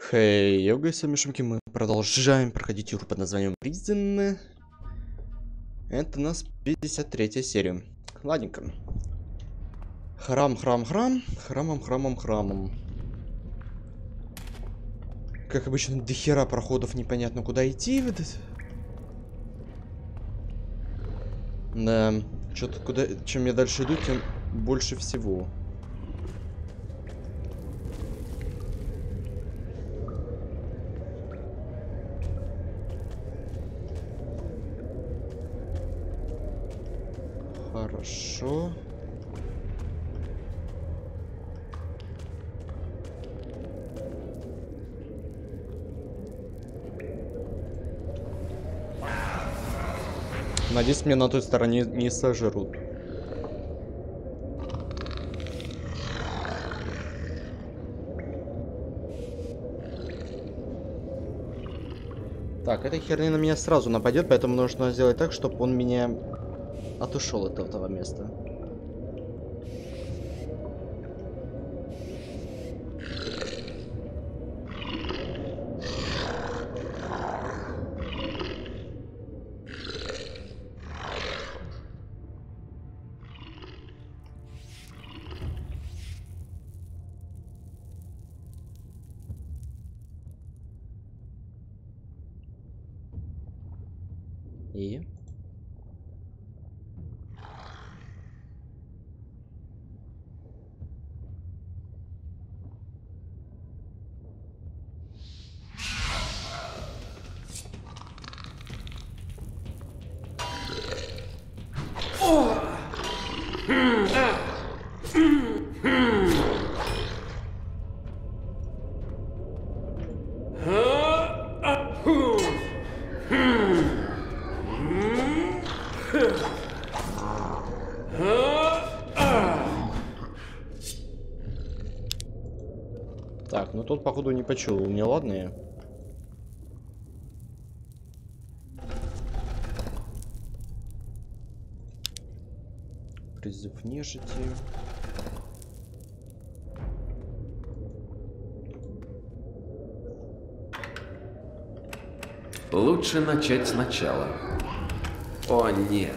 Хей, йога, с вами Шумки, мы продолжаем проходить игру под названием Prison. Это у нас 53-я серия. Ладненько. Храмом. Как обычно, дохера проходов, непонятно куда идти. Да, что-то куда... Чем я дальше иду, тем больше всего. Хорошо. Надеюсь, меня на той стороне не сожрут. Так, эта херня на меня сразу нападет, поэтому нужно сделать так, чтобы он меня отошел от этого места. И... Так, ну тот, походу, не почуял неладное. Призыв нежити. Лучше начать сначала. О, нет.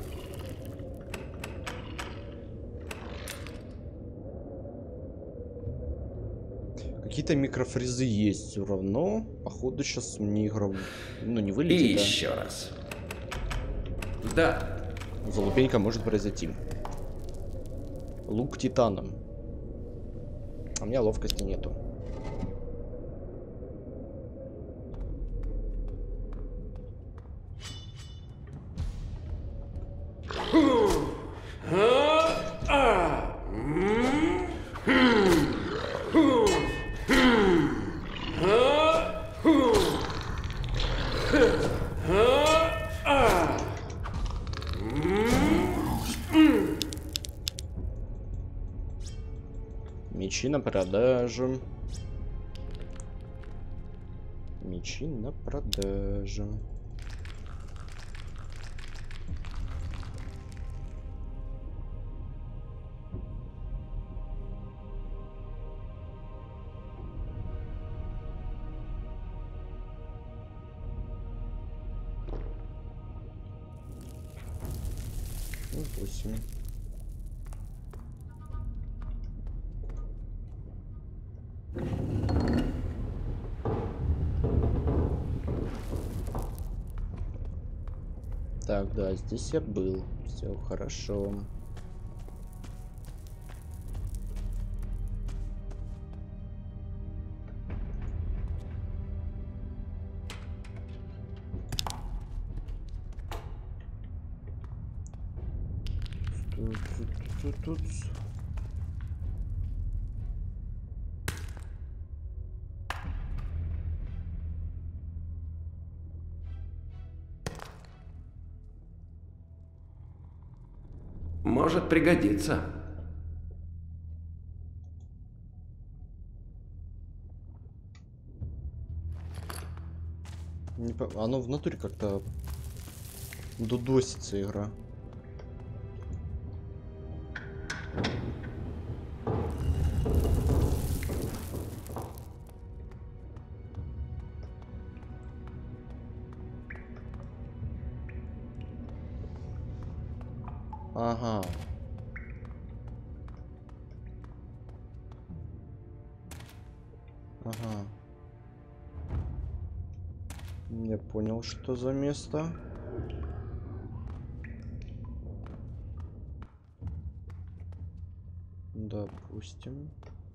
Какие-то микрофризы есть все равно. Походу, сейчас мне игра, ну, не И вылетит. еще раз. Да. Залупенька может произойти. Лук титаном. А у меня ловкости нету. Мечи на продажу. Мечи на продажу. Ну, 8. Так, да, здесь я был. Все хорошо. Тут. Может пригодиться. Оно в натуре как-то дудосится игра. Ага. Ага. Я понял, что за место. Допустим.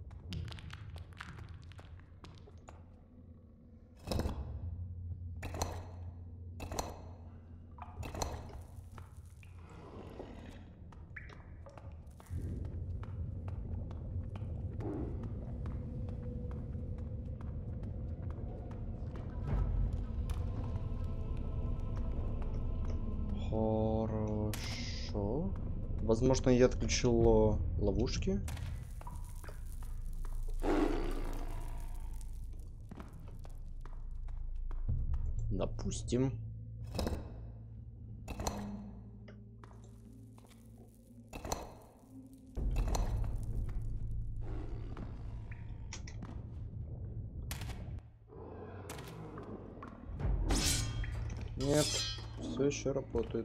Хорошо. Возможно, я отключил ловушки. Допустим. Нет, все еще работает.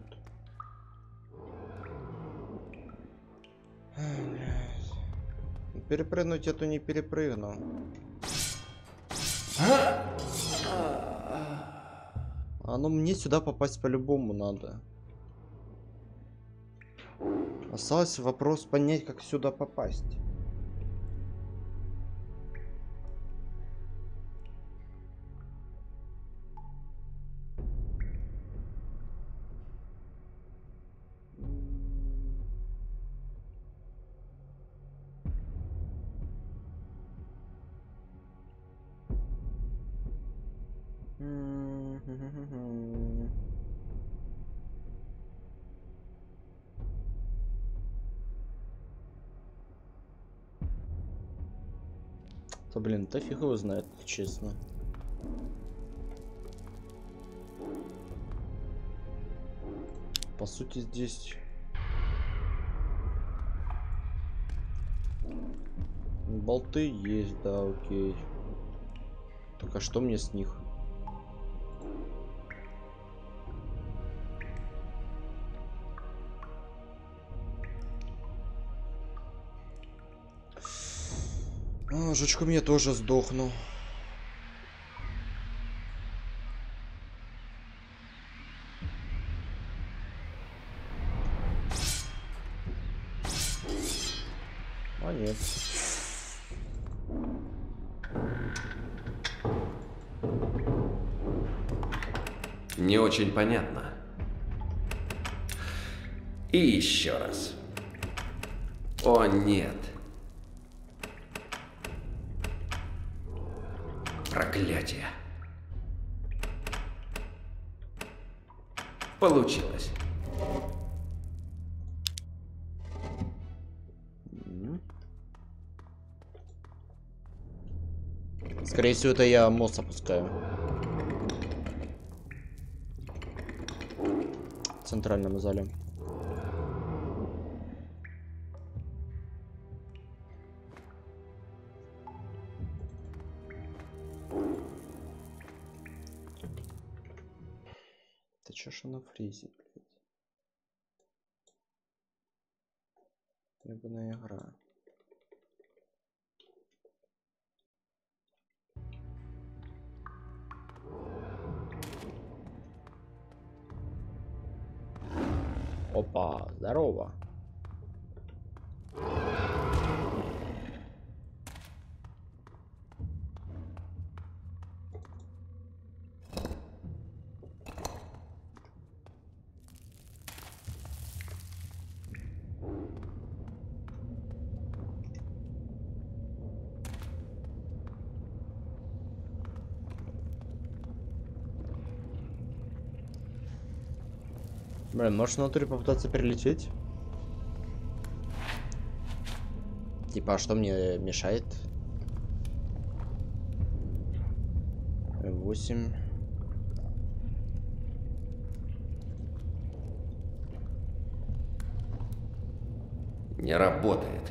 Перепрыгнуть эту не перепрыгну. А ну мне сюда попасть по-любому надо. Остался вопрос понять, как сюда попасть. Да блин, да фиг его знает, честно. По сути, здесь болты есть, да, окей. Только что мне с них? Жучком я тоже сдохну. А нет. Не очень понятно. И еще раз. О, нет. Проклятие. Получилось. Скорее всего, это я мост опускаю. В центральном зале. Да чё ж она фризит, блядь? Ебаная игра. Опа, здорово. Блин, может внутрь попытаться перелететь? Типа, а что мне мешает? 8. Не работает.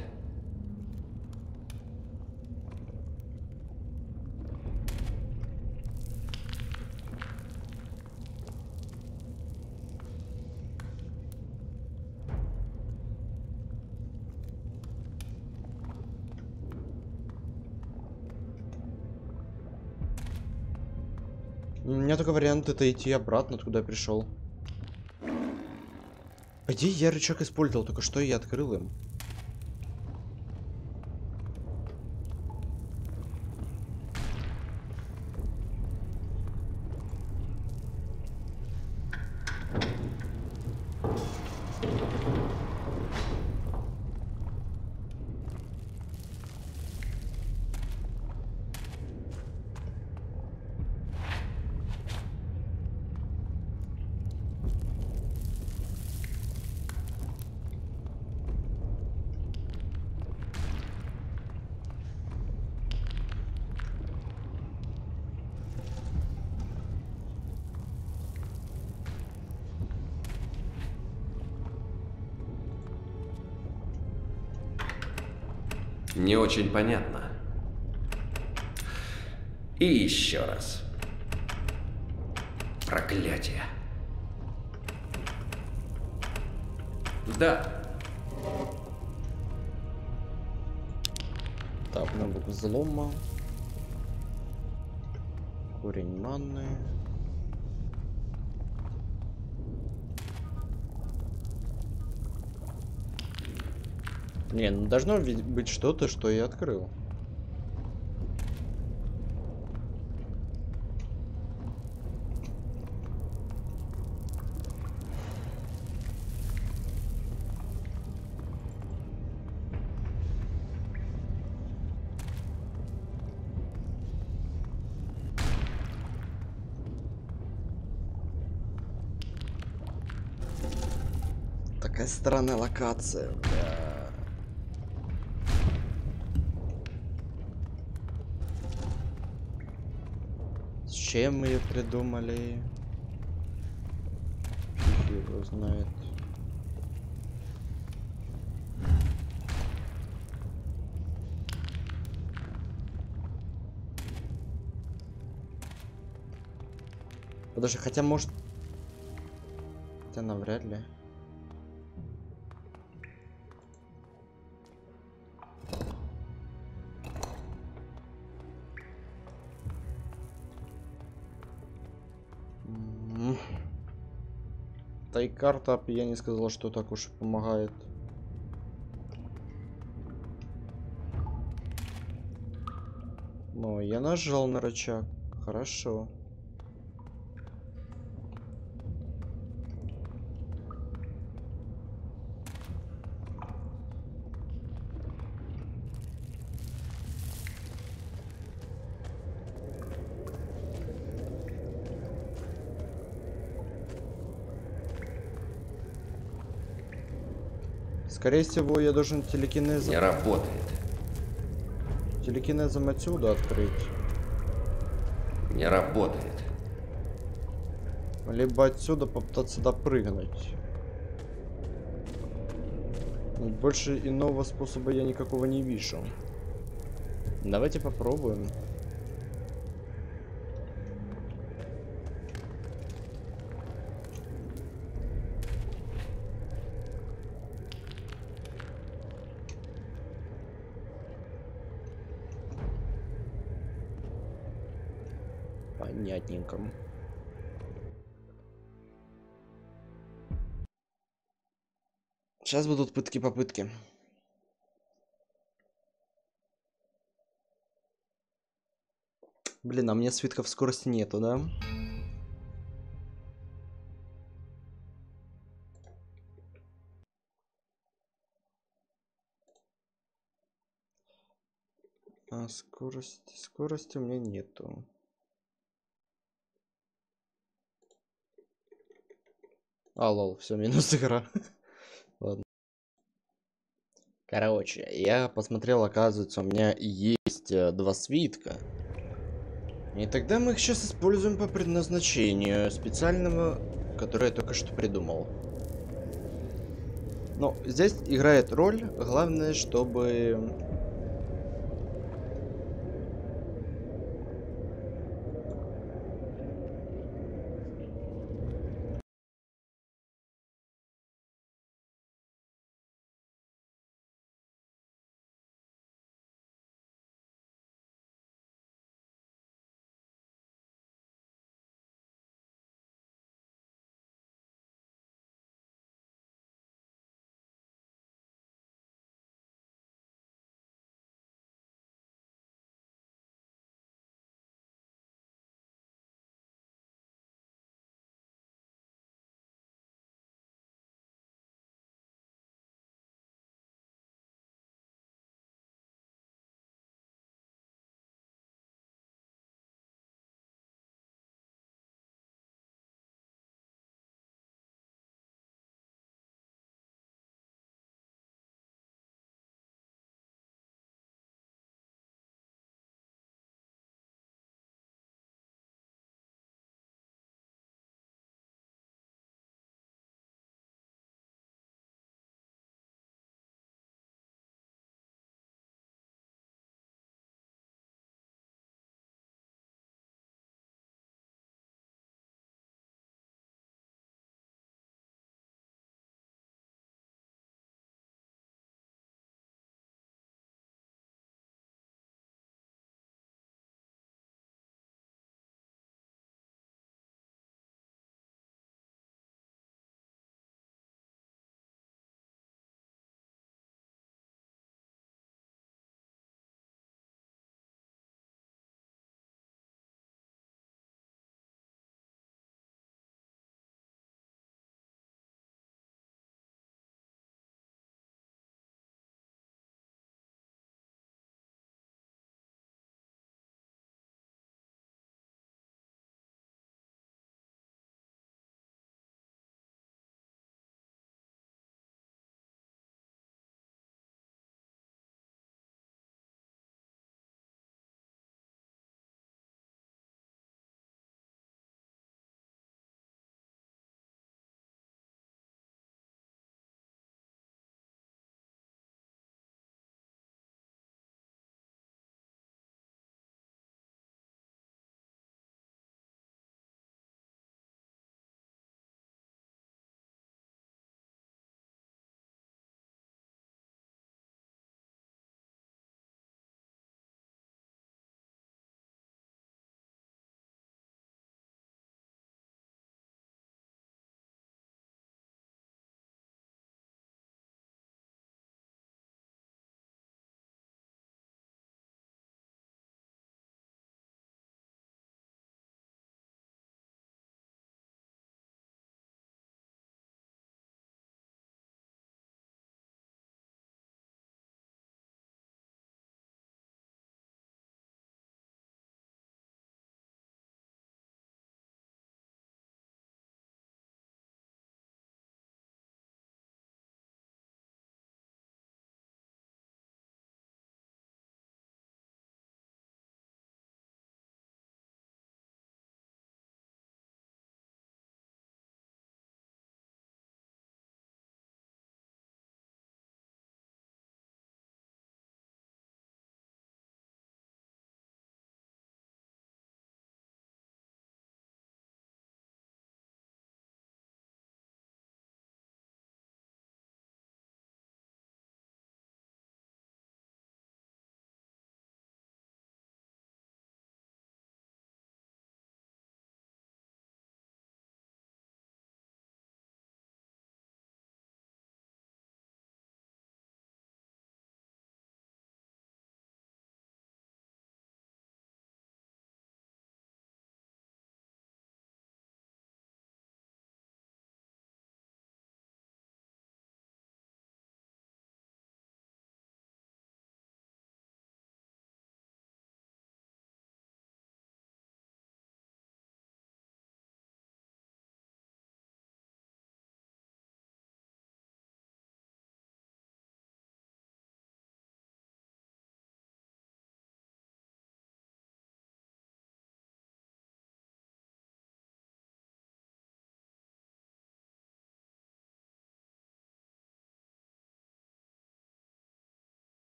У меня только вариант это идти обратно, откуда я пришел. По идее, я рычаг использовал, только что я открыл им. Не очень понятно. И еще раз. Проклятие. Да. Так, навык взлома. Корень маны. Не, ну должно быть что-то, что я открыл. Такая странная локация, бля. С чем мы ее придумали? Фиг его знает. Подожди, хотя может... Хотя навряд ли. Да и карта, я не сказал, что так уж и помогает. Но я нажал на рычаг. Хорошо. Скорее всего, я должен телекинезом... Не работает. Телекинезом отсюда открыть. Не работает. Либо отсюда попытаться допрыгнуть. Больше иного способа я никакого не вижу. Давайте попробуем. Понятненько. Сейчас будут пытки-попытки. Блин, а мне свитков скорости нету, да? А скорости у меня нету. А, лол, все, минус игра. Ладно. Короче, я посмотрел, оказывается, у меня есть 2 свитка. И тогда мы их сейчас используем по предназначению специального, которое я только что придумал. Но здесь играет роль, главное, чтобы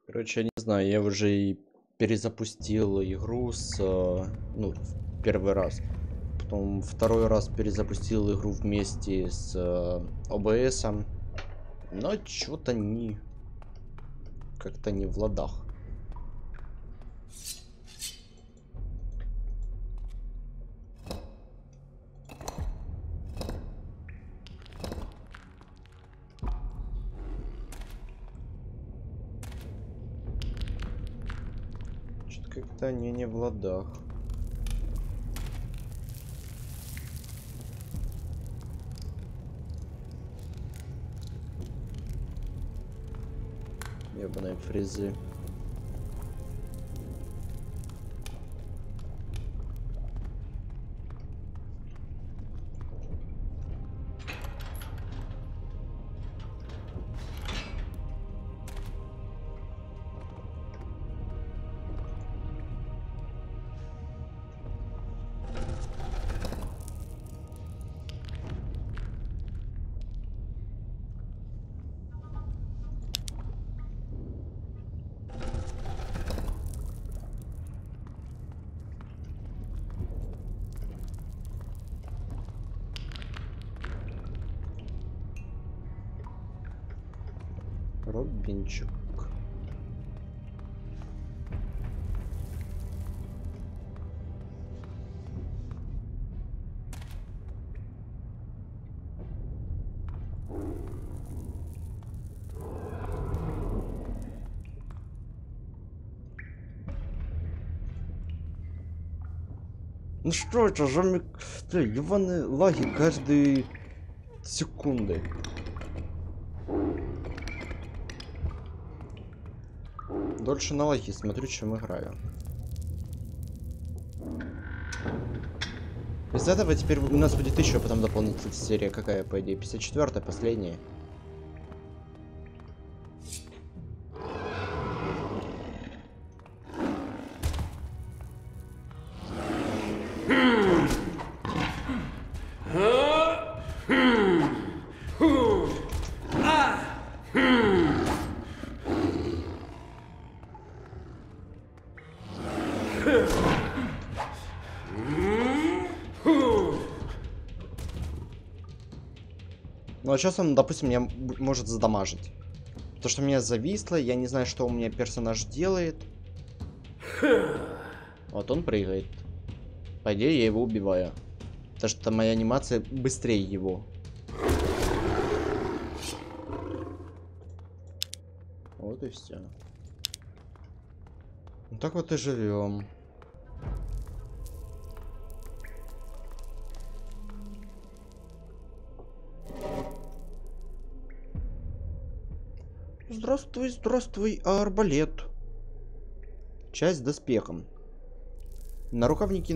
Короче, я не знаю, я уже и перезапустил игру с... ну, в первый раз. Потом второй раз перезапустил игру вместе с OBS. Но что-то не... как-то не в ладах. Что-то как-то не в ладах. Ебаные фрезы. Робинчик. Ну что это за ебаные лаги каждые секунды. Дольше на лаги смотрю, чем играю. Из этого теперь у нас будет еще потом дополнительная серия. Какая, по идее? 54-я, последняя. Ну а сейчас он, допустим, меня может задамажить. То, что меня зависло, я не знаю, что у меня персонаж делает. Вот он прыгает. По идее, я его убиваю. Потому что моя анимация быстрее его. Вот и все. Вот так вот и живем. Здравствуй, здравствуй, арбалет. Часть с доспехом. Нарукавники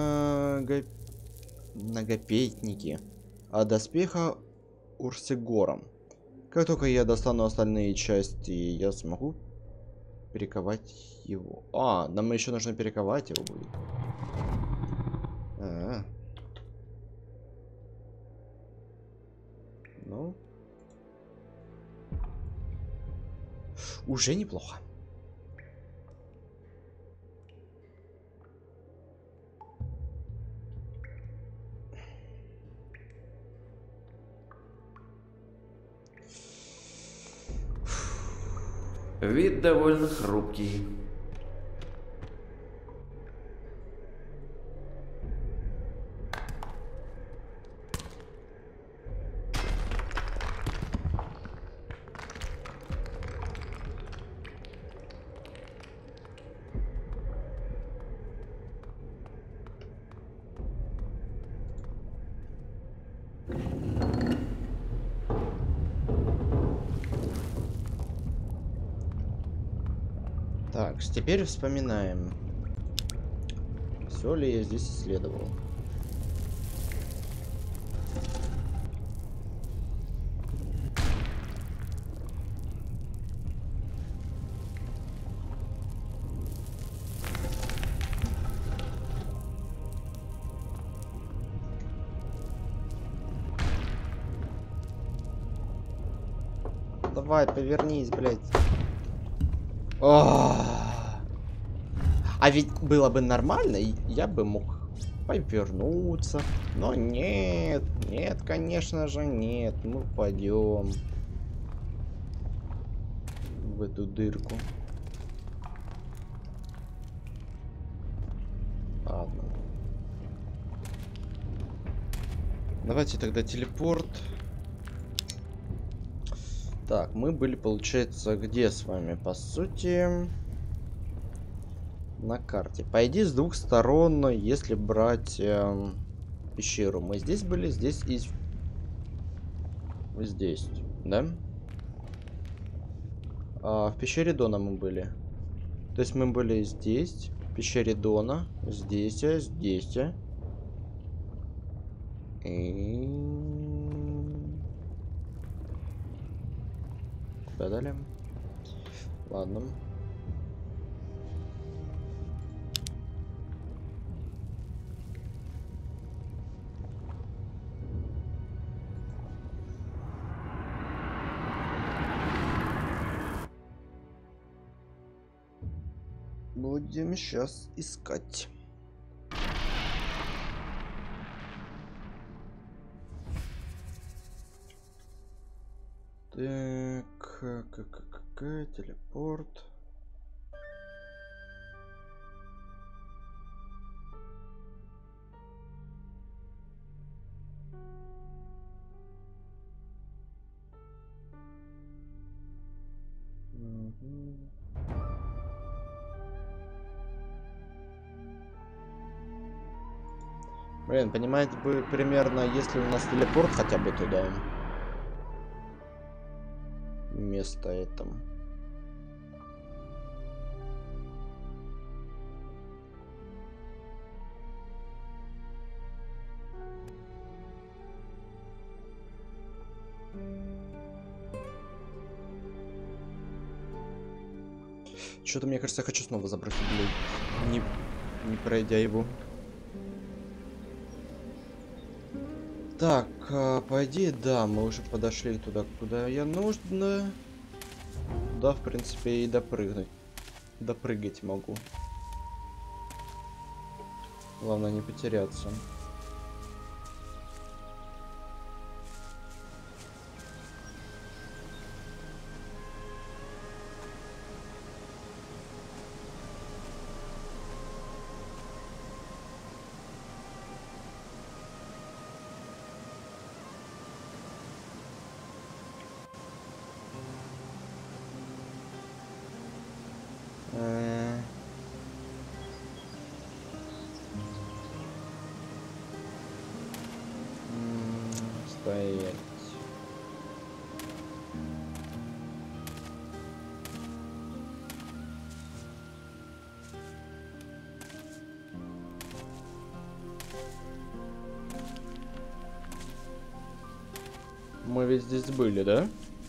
нагопейтники. А доспеха урсигором. Как только я достану остальные части, я смогу перековать его. А, нам еще нужно перековать его будет. Ну. Уже неплохо. Вид довольно хрупкий. Так, теперь вспоминаем. Все ли я здесь исследовал? Давай, повернись, блядь. А ведь было бы нормально, и я бы мог повернуться. Но нет, нет, конечно же нет. Мы пойдем в эту дырку. Ладно. Давайте тогда телепорт. Так, мы были, получается, где с вами? По сути, на карте. По идее, с двух сторон, если брать пещеру. Мы здесь были, здесь и здесь, да? В пещере Дона мы были. То есть мы были здесь, в пещере Дона, здесь, здесь. И... Куда далее? Ладно. Будем сейчас искать. Так, какая телепорт? Блин, понимаете бы примерно, если у нас телепорт хотя бы туда. Место это. Что-то, мне кажется, я хочу снова забрать углей, не пройдя его. Так, по идее, да, мы уже подошли туда, куда я нужно. Да, в принципе, и допрыгнуть. Допрыгать могу. Главное не потеряться. Стоять. Мы ведь здесь были, да?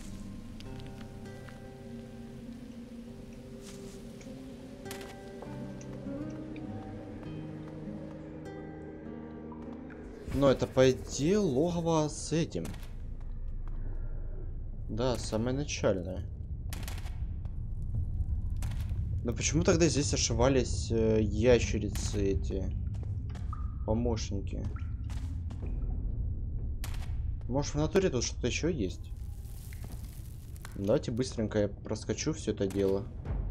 Но это, по идее, логово с этим. Да, самое начальное. Но почему тогда здесь ошивались ящерицы эти? Помощники. Может, в натуре тут что-то еще есть? Давайте быстренько я проскочу все это дело.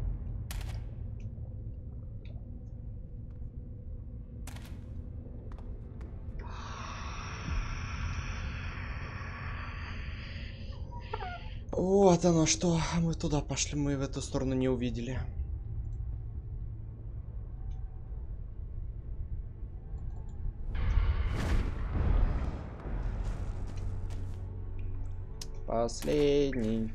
Вот оно что. Мы туда пошли, мы в эту сторону не увидели. Последний.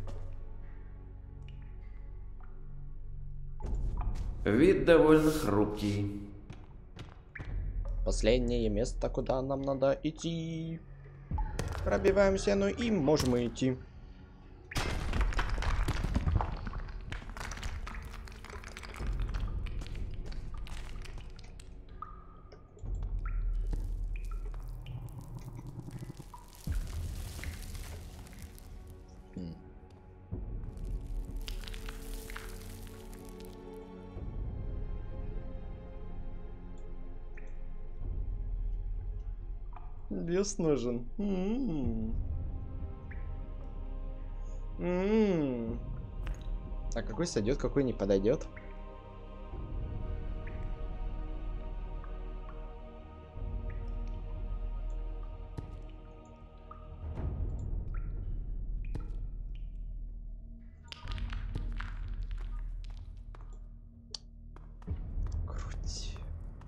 Вид довольно хрупкий. Последнее место, куда нам надо идти. Пробиваем стену и можем идти. Бес нужен. А какой сойдет, какой не подойдет? Крути.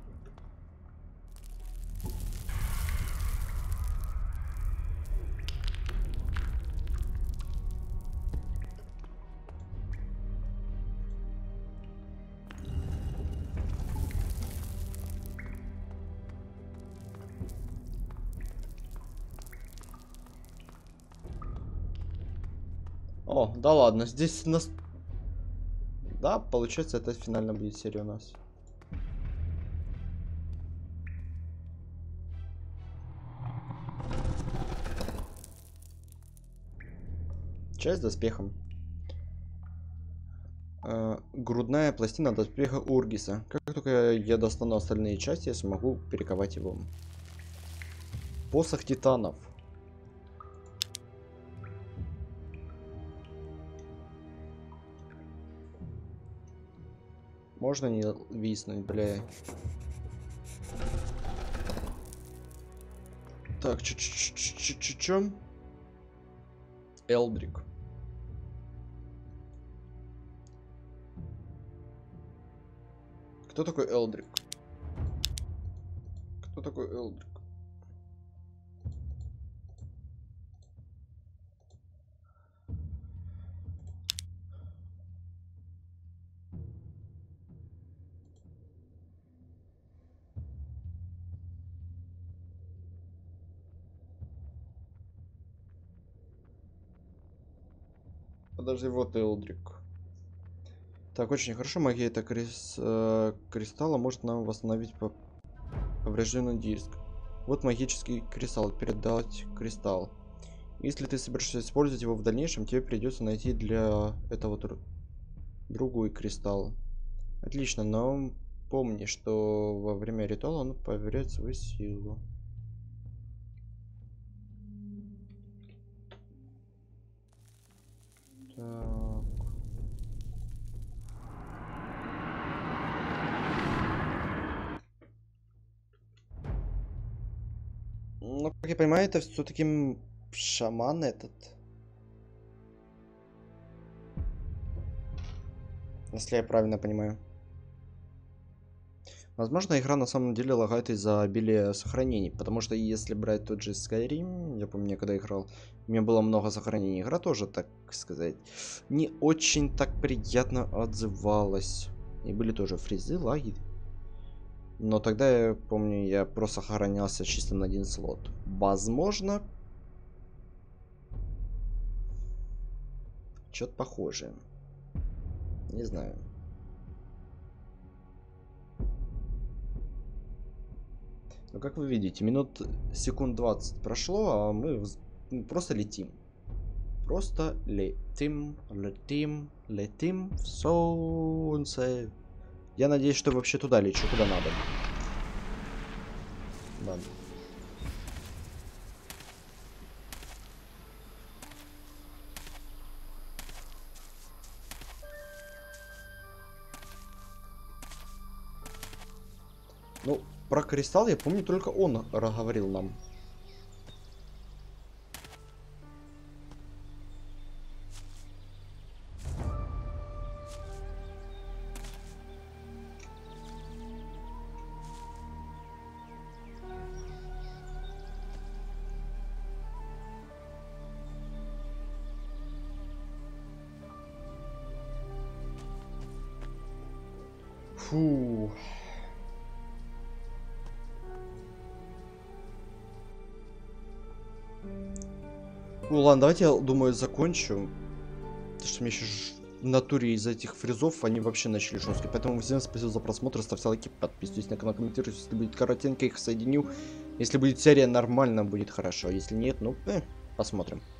О, да ладно, здесь нас... Да, получается, это финальная будет серия у нас. Часть с доспехом. Грудная пластина доспеха Ургиса. Как только я достану остальные части, я смогу перековать его. Посох титанов. Можно не виснуть, бля. Так, чё? Элдрик. Кто такой Элдрик? Кто такой Элдрик? Подожди, вот Элдрик. Так, очень хорошо. Магия это кристалла может нам восстановить поврежденный диск. Вот магический кристалл. Передать кристалл. Если ты собираешься использовать его в дальнейшем, тебе придется найти для этого другой кристалл. Отлично, но помни, что во время ритуала он проверяет свою силу. Так. Ну, как я понимаю, это все-таки шаман этот. Если я правильно понимаю. Возможно, игра на самом деле лагает из-за обилия сохранений. Потому что если брать тот же Skyrim, я помню, когда играл, у меня было много сохранений. Игра тоже, так сказать, не очень так приятно отзывалась. И были тоже фризы, лаги. Но тогда, я помню, я просто сохранялся чисто на один слот. Возможно, что-то похожее. Не знаю. Ну, как вы видите, секунд 20 прошло, а мы просто летим. Просто летим в солнце. Я надеюсь, что вообще туда лечу, куда надо. Ладно. Ну, про кристалл я помню, только он говорил нам. Фу. Ну ладно, давайте я, думаю, закончу. Потому что мне еще в натуре из этих фризов они вообще начали жесткие. Поэтому всем спасибо за просмотр, ставьте лайки, подписывайтесь на канал, комментируйте. Если будет коротенько, их соединю. Если будет серия, нормально будет хорошо. Если нет, ну, посмотрим.